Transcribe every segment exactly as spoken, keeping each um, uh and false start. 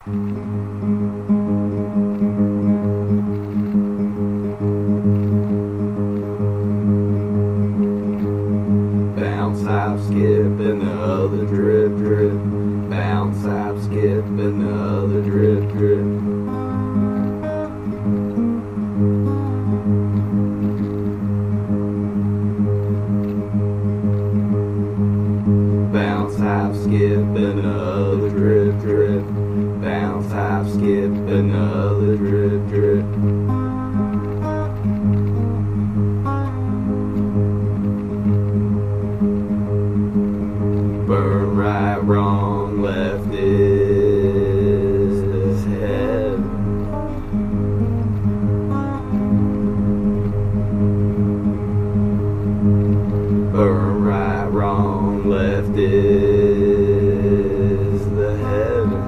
Bounce, hop, skip, and the other drip, drip. Bounce, hop, skip, and the other drip, drip. Bounce, hop, skip, and the other drip, drip. Bounce, hop, skip, and the other drip, drip. Burn, right, wrong, left is heaven. Burn, right, wrong, left is the heaven.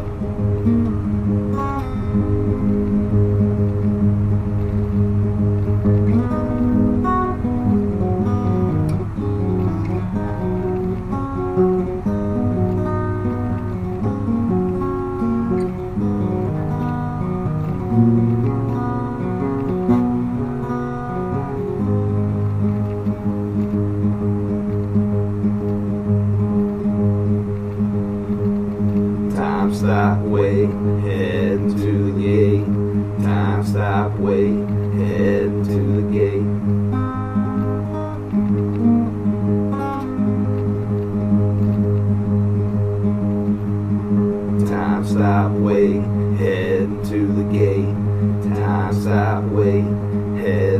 Time, stop, wait, head to the gate. Time, stop, wait, head to the gate. Time, stop, wait, head to the gate. Time, stop, wait, head